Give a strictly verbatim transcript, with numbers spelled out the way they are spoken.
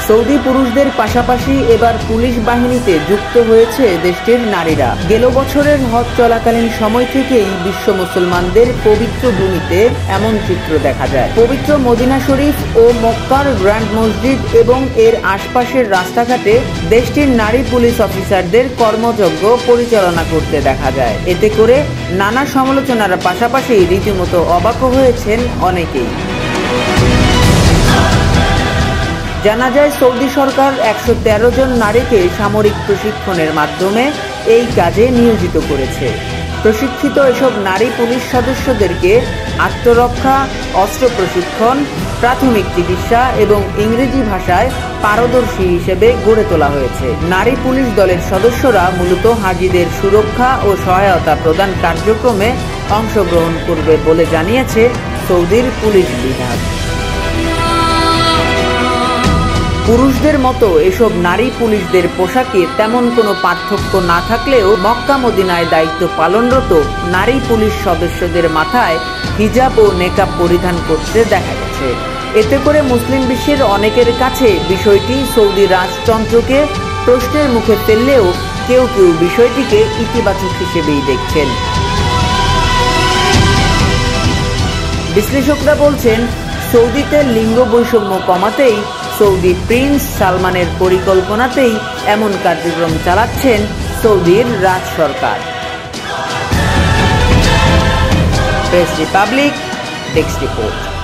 Saudi পুরুষদের পাশাপাশি এবার পুলিশ বাহিনীতে যুক্ত হয়েছে দেশটির নারীরা। গেল বছরের হজ চলাকালীন সময় থেকেই বিশ্ব মুসলমানদের পবিত্র ভূমিতে এমন চিত্র দেখা যায়। পবিত্র মদিনা শরীফ ও মক্কার গ্র্যান্ড মসজিদ এবং এর আশপাশের রাস্তাঘাটে দেশটির নারী পুলিশ অফিসারদের কর্মযজ্ঞ পরিচালনা করতে দেখা যায়। এতে করে নানা সমালোচনার পাশাপাশি রীতিমতো অবাক হয়েছেন অনেকেই। জানা যায়, সৌদি সরকার একশো তেরো জন নারীকে সামরিক প্রশিক্ষণের মাধ্যমে এই কাজে নিয়োজিত করেছে। প্রশিক্ষিত এসব নারী পুলিশ সদস্যদেরকে আত্মরক্ষা, অস্ত্র প্রশিক্ষণ, প্রাথমিক চিকিৎসা এবং ইংরেজি ভাষায় পারদর্শী হিসেবে গড়ে তোলা হয়েছে। নারী পুলিশ দলের সদস্যরা মূলত হাজিদের সুরক্ষা ও সহায়তা প্রদান কার্যক্রমে অংশগ্রহণ করবে বলে জানিয়েছে সৌদির পুলিশ বিভাগ। পুরুষদের মতো এসব নারী পুলিশদের পোশাকে তেমন কোনো পার্থক্য না থাকলেও মক্কা মদিনায় দায়িত্ব পালনরত নারী পুলিশ সদস্যদের মাথায় হিজাব ও নেকাব পরিধান করতে দেখা গেছে। এতে করে মুসলিম বিশ্বের অনেকের কাছে বিষয়টি সৌদি রাজতন্ত্রকে প্রশ্নের মুখে ফেললেও কেউ কেউ বিষয়টিকে ইতিবাচক হিসেবেই দেখছেন। বিশ্লেষকরা বলছেন, সৌদিতে লিঙ্গ বৈষম্য কমাতেই সৌদি প্রিন্স সালমানের পরিকল্পনাতেই এমন কার্যক্রম চালাচ্ছেন সৌদির রাজ সরকার। Press republic, desk report.